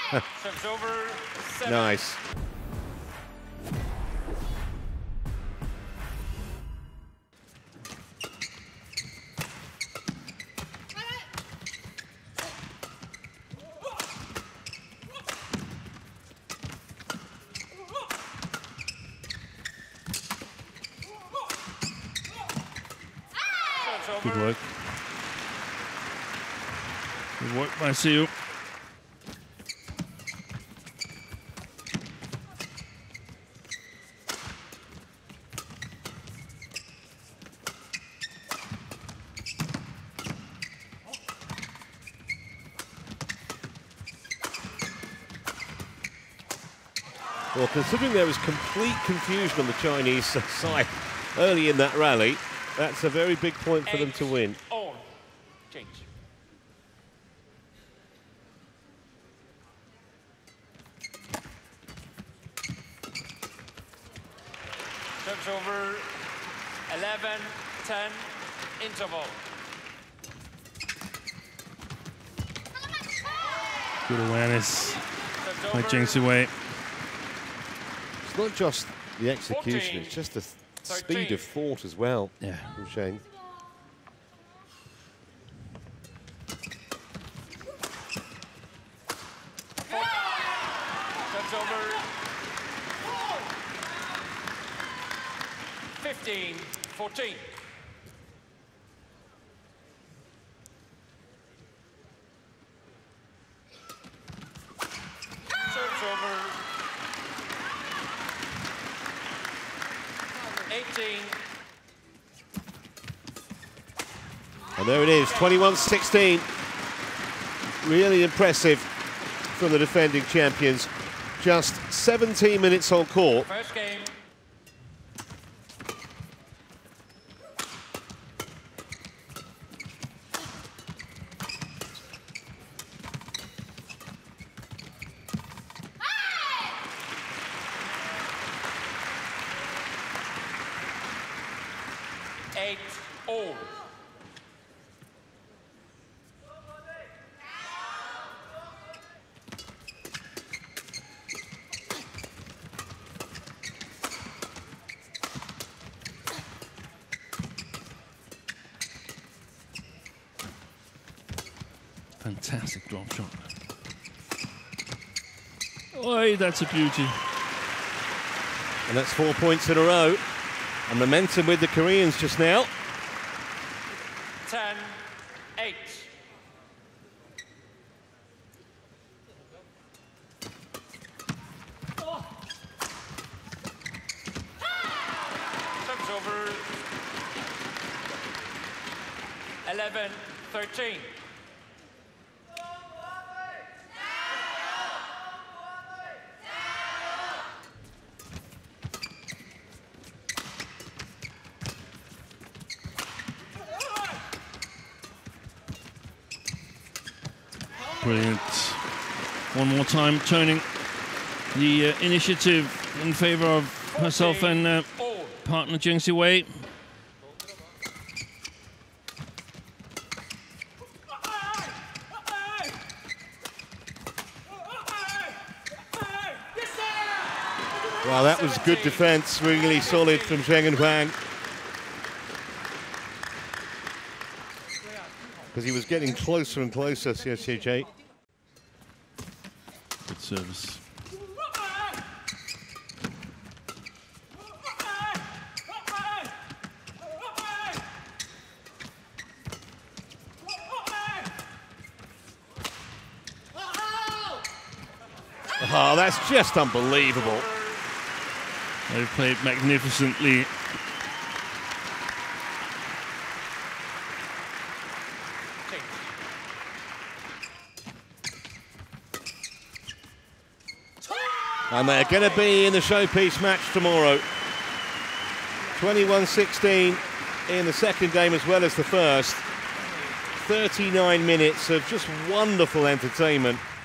Nice. Good work. Good work by Siu. Well, considering there was complete confusion on the Chinese side early in that rally, that's a very big point for them to win. All. Change. Serves over 11-10 interval. Good awareness by Zheng. It's not just the execution, it's just the speed of thought as well. Yeah. From Zheng. Serves over 15-14. Serves over 18. And there it is, 21-16. Really impressive from the defending champions. Just 17 minutes on court. First game. All. Fantastic drop shot. Oh, that's a beauty. And that's 4 points in a row. And momentum with the Koreans just now. 10-8. Serves over 11-13. Brilliant. One more time, turning the initiative in favor of herself and partner Zheng Siwei. Well, that was good defense, really solid from Zheng and Huang. Because he was getting closer and closer, Chae. Good service. Oh, that's just unbelievable. They played magnificently. And they're going to be in the showpiece match tomorrow. 21-16 in the second game as well as the first. 39 minutes of just wonderful entertainment.